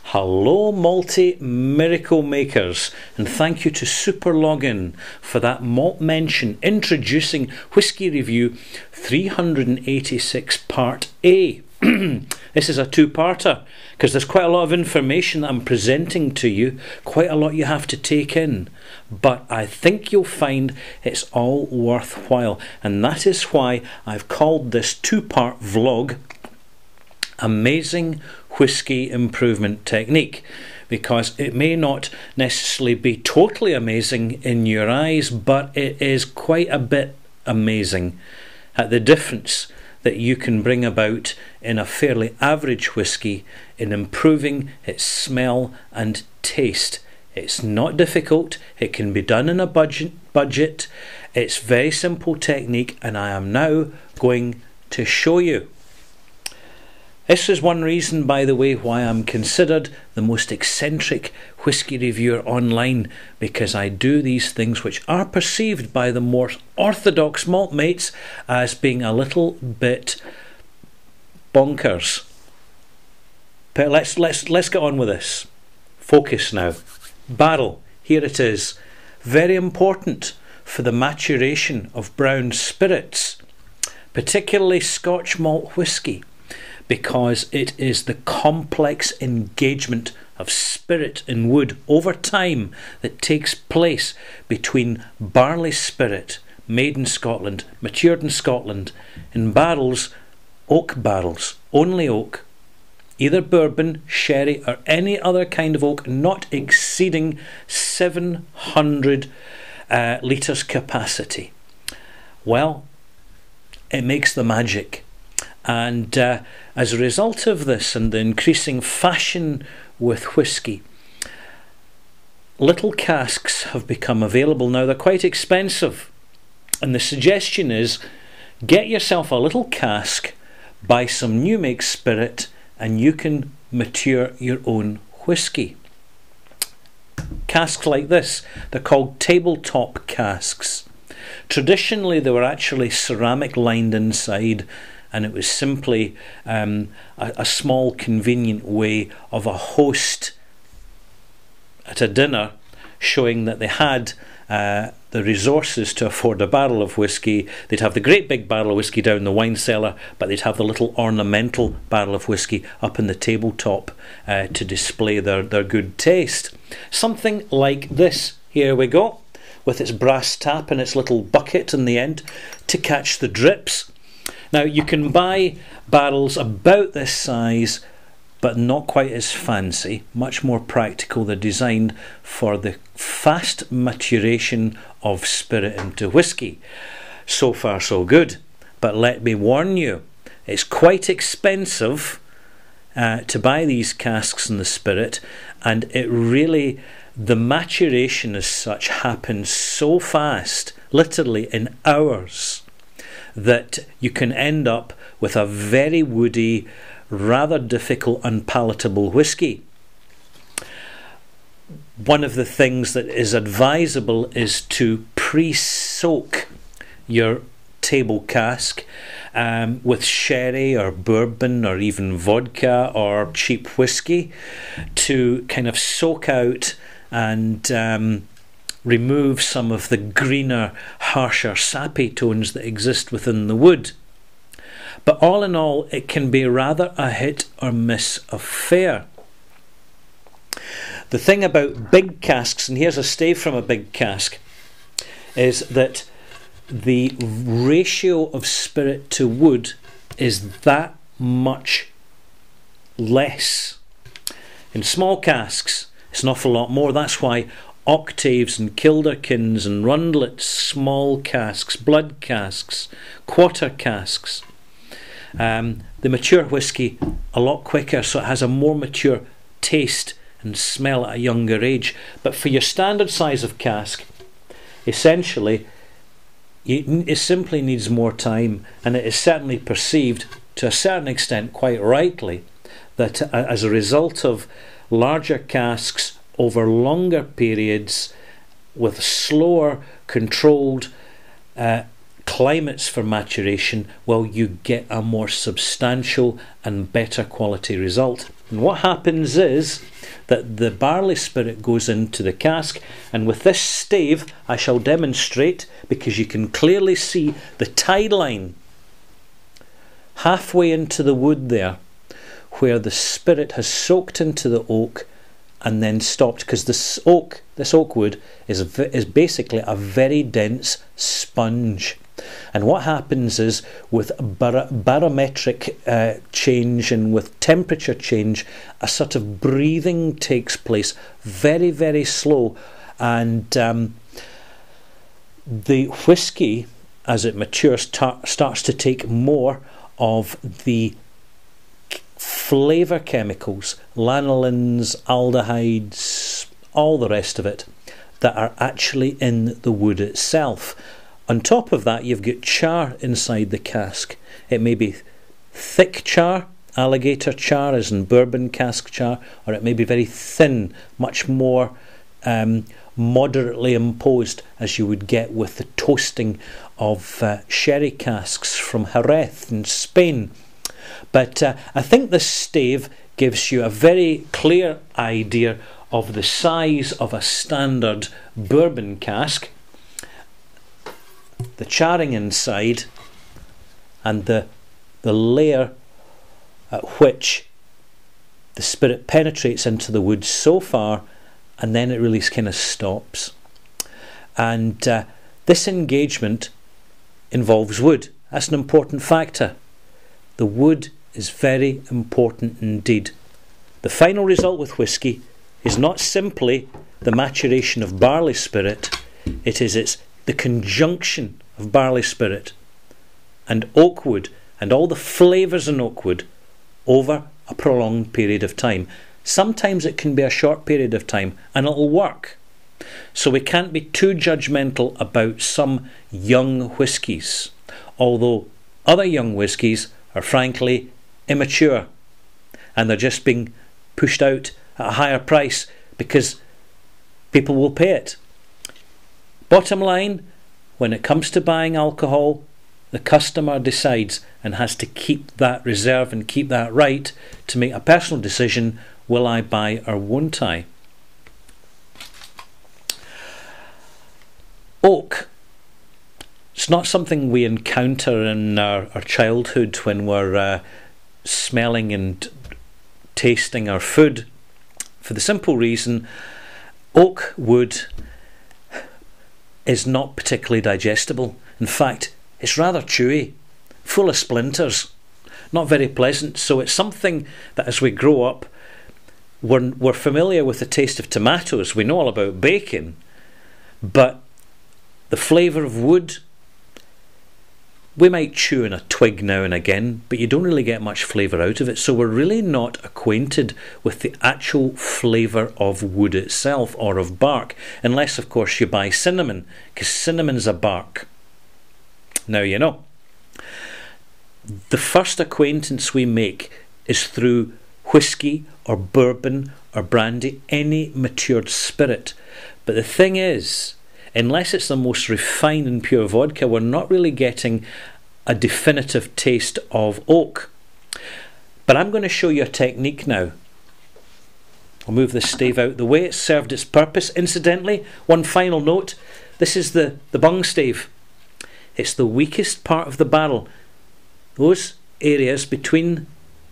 Hello multi-miracle makers, and thank you to Super Login for that malt mention introducing Whisky Review 386 Part A. This is a two-parter because there's quite a lot of information that I'm presenting to you, quite a lot you have to take in, but I think you'll find it's all worthwhile, and that is why I've called this two-part vlog Amazing Whisky Improvement Technique, because it may not necessarily be totally amazing in your eyes, but it is quite a bit amazing at the difference that you can bring about in a fairly average whisky in improving its smell and taste. It's not difficult, it can be done in a budget. It's very simple technique, and I am now going to show you. This is one reason, by the way, why I'm considered the most eccentric whisky reviewer online, because I do these things which are perceived by the more orthodox malt mates as being a little bit bonkers. But let's get on with this. Focus now. Barrel, here it is. Very important for the maturation of brown spirits, particularly Scotch malt whisky, because it is the complex engagement of spirit and wood over time that takes place between barley spirit made in Scotland, matured in Scotland, in barrels, oak barrels, only oak, either bourbon, sherry or any other kind of oak not exceeding 700 litres capacity. Well, it makes the magic. And as a result of this and the increasing fashion with whisky, little casks have become available now. They're quite expensive, and the suggestion is get yourself a little cask, buy some new make spirit, and you can mature your own whisky. Casks like this, they're called tabletop casks. Traditionally they were actually ceramic lined inside, and it was simply a small convenient way of a host at a dinner showing that they had the resources to afford a barrel of whisky. They'd have the great big barrel of whisky down the wine cellar, but they'd have the little ornamental barrel of whisky up in the tabletop to display their good taste. Something like this. Here we go, with its brass tap and its little bucket in the end to catch the drips. Now you can buy barrels about this size, but not quite as fancy, much more practical. They're designed for the fast maturation of spirit into whisky. So far so good, but let me warn you, it's quite expensive to buy these casks in the spirit, and the maturation as such happens so fast, literally in hours, that you can end up with a very woody, rather difficult, unpalatable whisky. One of the things that is advisable is to pre-soak your table cask with sherry or bourbon or even vodka or cheap whisky to kind of soak out and remove some of the greener, harsher, sappy tones that exist within the wood. But all in all, it can be rather a hit or miss affair. The thing about big casks, and here's a stave from a big cask, is that the ratio of spirit to wood is that much less. In small casks, it's an awful lot more. That's why octaves and kilderkins and rundlets, small casks, blood casks, quarter casks, the mature whisky a lot quicker, so it has a more mature taste and smell at a younger age. But for your standard size of cask, essentially it simply needs more time, and it is certainly perceived to a certain extent, quite rightly, that as a result of larger casks over longer periods with slower controlled climates for maturation, well, you get a more substantial and better quality result. And what happens is that the barley spirit goes into the cask, and with this stave I shall demonstrate, because you can clearly see the tie line halfway into the wood there, where the spirit has soaked into the oak and then stopped, because this oak wood is basically a very dense sponge. And what happens is, with barometric change and with temperature change, a sort of breathing takes place, very, very slow, and the whisky, as it matures, starts to take more of the flavour chemicals, lanolins, aldehydes, all the rest of it, that are actually in the wood itself. On top of that, you've got char inside the cask. It may be thick char, alligator char as in bourbon cask char, or it may be very thin, much more moderately imposed, as you would get with the toasting of sherry casks from Jerez in Spain. But I think this stave gives you a very clear idea of the size of a standard bourbon cask, the charring inside, and the layer at which the spirit penetrates into the wood so far, and then it really kind of stops. And this engagement involves wood. That's an important factor. The wood is very important indeed. The final result with whisky is not simply the maturation of barley spirit, it's the conjunction of barley spirit and oak wood and all the flavours in oak wood over a prolonged period of time. Sometimes it can be a short period of time and it'll work. So we can't be too judgmental about some young whiskies, although other young whiskies are frankly immature and they're just being pushed out at a higher price because people will pay it. Bottom line, when it comes to buying alcohol, the customer decides and has to keep that reserve and keep that right to make a personal decision: will I buy or won't I? Oak. It's not something we encounter in our childhood when we're smelling and tasting our food, for the simple reason oak wood is not particularly digestible. In fact, it's rather chewy, full of splinters, not very pleasant. So it's something that as we grow up, we're familiar with the taste of tomatoes, we know all about bacon, but the flavour of wood, we might chew on a twig now and again, but you don't really get much flavour out of it. So we're really not acquainted with the actual flavour of wood itself, or of bark, unless of course you buy cinnamon, because cinnamon's a bark. Now you know. The first acquaintance we make is through whisky or bourbon or brandy, any matured spirit. But the thing is, unless it's the most refined and pure vodka, we're not really getting a definitive taste of oak. But I'm going to show you a technique now. I'll move this stave out the way. It's served its purpose. Incidentally, one final note, this is the bung stave. It's the weakest part of the barrel. Those areas between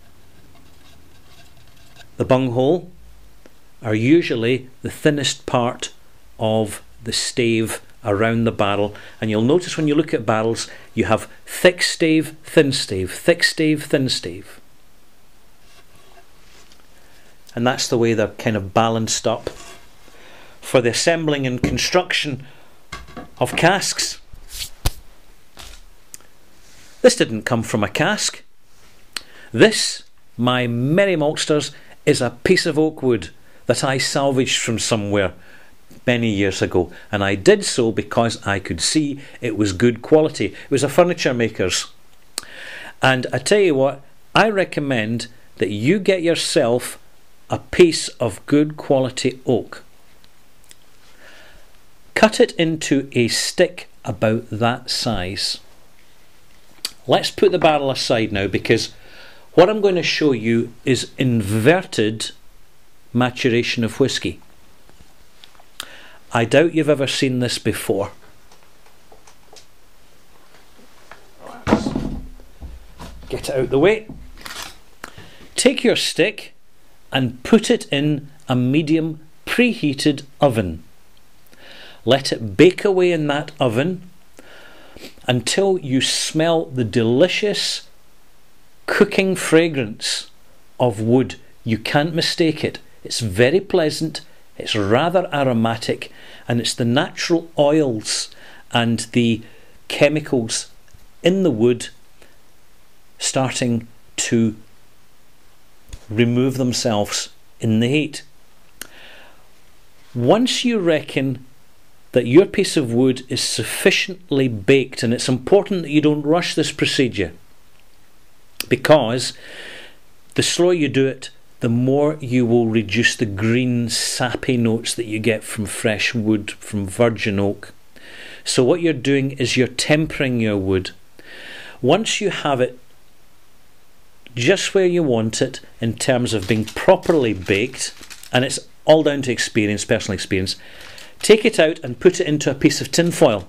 the bunghole are usually the thinnest part of the stave around the barrel, and you'll notice when you look at barrels you have thick stave, thin stave, thick stave, thin stave, and that's the way they're kind of balanced up for the assembling and construction of casks. This didn't come from a cask. This, my merry maltsters, is a piece of oak wood that I salvaged from somewhere many years ago, and I did so because I could see it was good quality. It was a furniture maker's, and I tell you what, I recommend that you get yourself a piece of good quality oak. Cut it into a stick about that size. Let's put the barrel aside now, because What I'm going to show you is inverted maturation of whisky. I doubt you've ever seen this before. Get it out the way. Take your stick and put it in a medium preheated oven. Let it bake away in that oven until you smell the delicious cooking fragrance of wood. You can't mistake it. It's very pleasant, it's rather aromatic, and it's the natural oils and the chemicals in the wood starting to remove themselves in the heat. Once you reckon that your piece of wood is sufficiently baked, and it's important that you don't rush this procedure, because the slower you do it, the more you will reduce the green sappy notes that you get from fresh wood, from virgin oak. So what you're doing is you're tempering your wood. Once you have it just where you want it in terms of being properly baked, and it's all down to experience, personal experience, take it out and put it into a piece of tin foil.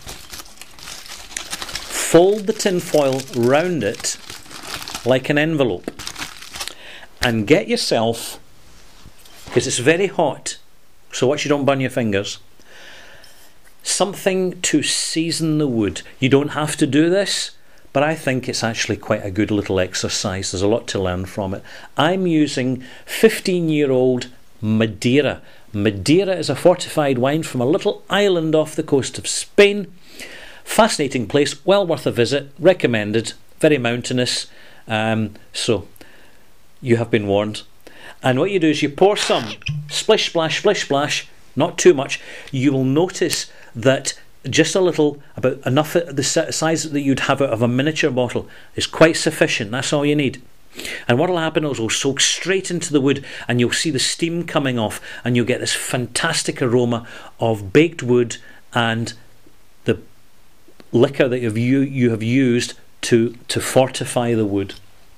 Fold the tin foil round it like an envelope, and get yourself, because it's very hot, so watch you don't burn your fingers, something to season the wood. You don't have to do this, but I think it's actually quite a good little exercise. There's a lot to learn from it. I'm using 15-year-old Madeira. Madeira is a fortified wine from a little island off the coast of Spain. Fascinating place, well worth a visit, recommended, very mountainous. So you have been warned. And what you do is you pour some, splish splash, not too much. You will notice that just a little, about enough the size that you'd have out of a miniature bottle, is quite sufficient. That's all you need. And what will happen is it will soak straight into the wood, and you'll see the steam coming off, and you'll get this fantastic aroma of baked wood and the liquor that you have used to fortify the wood.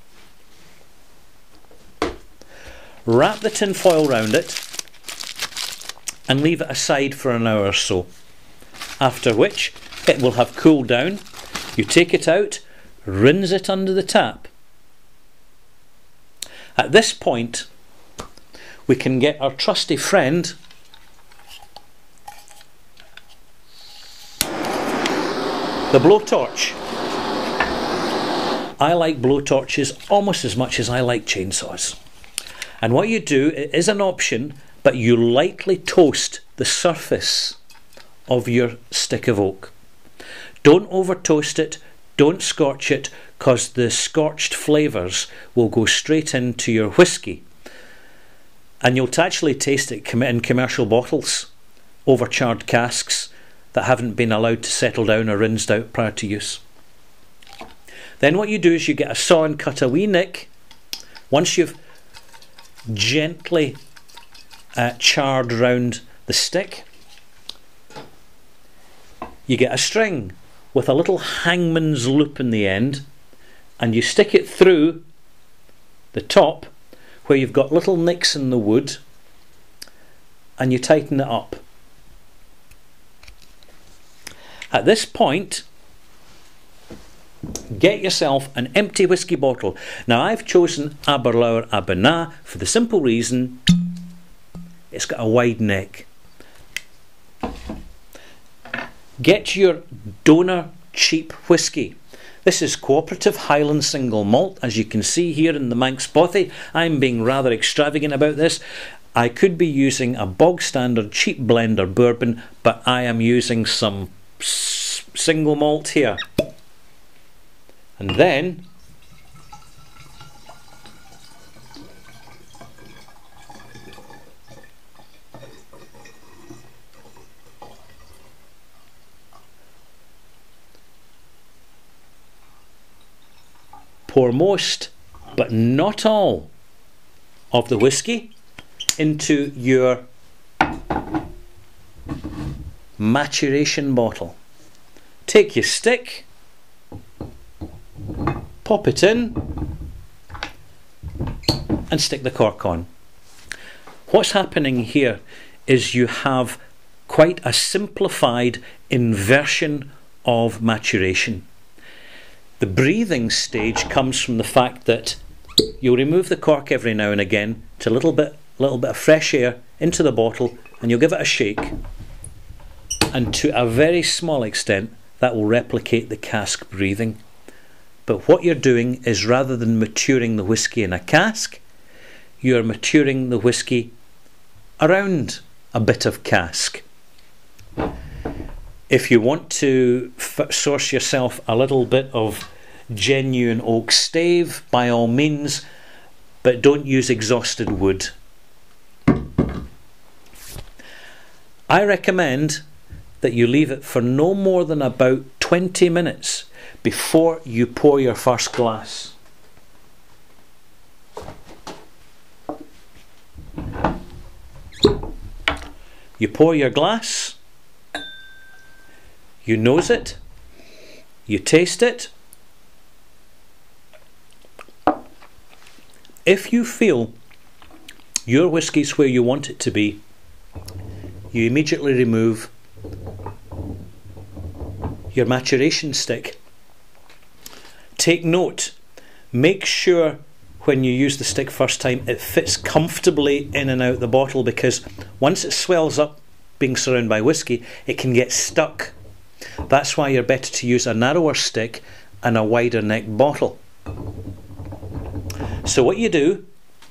Wrap the tin foil round it and leave it aside for an hour or so, after which it will have cooled down. You take it out, rinse it under the tap. At this point we can get our trusty friend the blowtorch. I like blowtorches almost as much as I like chainsaws. And what you do, it is an option, but you lightly toast the surface of your stick of oak. Don't over toast it, don't scorch it, because the scorched flavours will go straight into your whisky, and you'll actually taste it in commercial bottles, overcharged casks that haven't been allowed to settle down or rinsed out prior to use. Then what you do is you get a saw and cut a wee nick. Once you've gently charred round the stick, you get a string with a little hangman's loop in the end, and you stick it through the top where you've got little nicks in the wood, and you tighten it up. At this point, get yourself an empty whisky bottle. Now I've chosen Aberlour Abernathy for the simple reason it's got a wide neck. Get your donor cheap whisky. This is Cooperative Highland Single Malt, as you can see here in the Manx Bothy. I'm being rather extravagant about this. I could be using a bog standard cheap blender bourbon, but I am using some single malt here. And then pour most, but not all, of the whisky into your maturation bottle. Take your stick, pop it in, and stick the cork on. What's happening here is you have quite a simplified inversion of maturation. The breathing stage comes from the fact that you'll remove the cork every now and again to a little bit of fresh air into the bottle, and you'll give it a shake, and to a very small extent that will replicate the cask breathing. But what you're doing is, rather than maturing the whisky in a cask, you're maturing the whisky around a bit of cask. If you want to source yourself a little bit of genuine oak stave, by all means, but don't use exhausted wood. I recommend that you leave it for no more than about 20 minutes before you pour your first glass. You pour your glass, you nose it, you taste it. If you feel your whisky's where you want it to be, you immediately remove your maturation stick. Take note, make sure when you use the stick first time it fits comfortably in and out the bottle, because once it swells up being surrounded by whisky, it can get stuck. That's why you're better to use a narrower stick and a wider neck bottle. So what you do,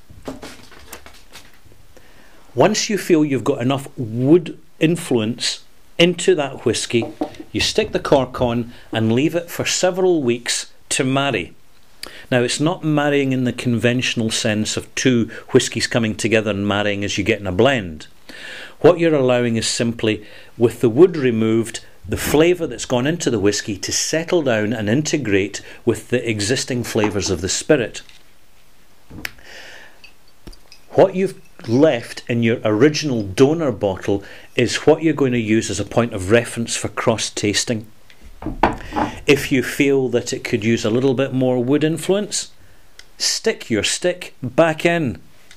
once you feel you've got enough wood influence into that whisky, you stick the cork on and leave it for several weeks to marry. Now, it's not marrying in the conventional sense of two whiskies coming together and marrying as you get in a blend. What you're allowing is simply, with the wood removed, the flavour that's gone into the whisky to settle down and integrate with the existing flavours of the spirit. What you've left in your original donor bottle is what you're going to use as a point of reference for cross-tasting. If you feel that it could use a little bit more wood influence, stick your stick back in.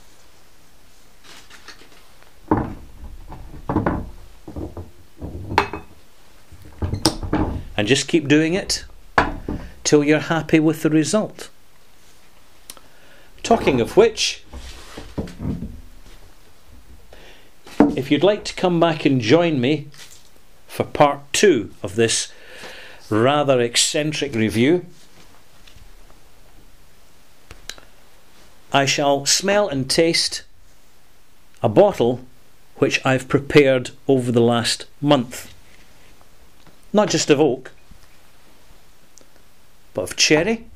And just keep doing it till you're happy with the result. Talking of which, if you'd like to come back and join me for part 2 of this rather eccentric review, I shall smell and taste a bottle which I've prepared over the last month. Not just of oak, but of cherry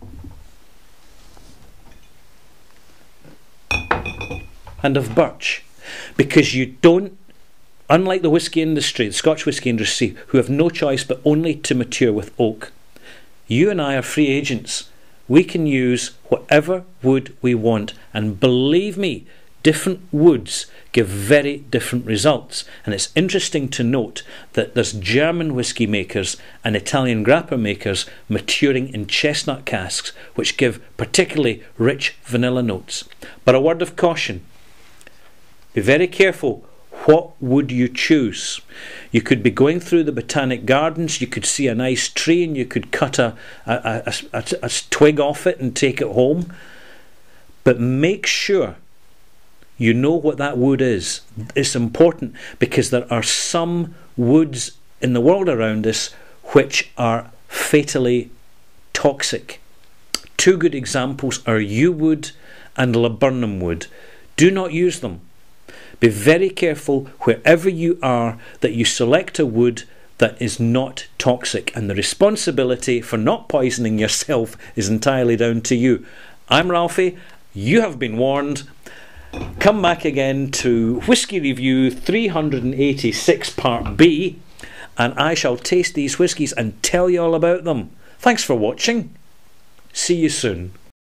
and of birch. Because you don't, unlike the whisky industry, the Scotch whisky industry, who have no choice but only to mature with oak, you and I are free agents. We can use whatever wood we want, and believe me, different woods give very different results. And it's interesting to note that there's German whisky makers and Italian grappa makers maturing in chestnut casks, which give particularly rich vanilla notes. But a word of caution, be very careful. What would you choose? You could be going through the botanic gardens, you could see a nice tree and you could cut a twig off it and take it home. But make sure you know what that wood is. It's important, because there are some woods in the world around us which are fatally toxic. 2 good examples are yew wood and laburnum wood. Do not use them. Be very careful wherever you are that you select a wood that is not toxic, and the responsibility for not poisoning yourself is entirely down to you. I'm Ralphie, you have been warned. Come back again to Whisky Review 386 Part B, and I shall taste these whiskies and tell you all about them. Thanks for watching. See you soon.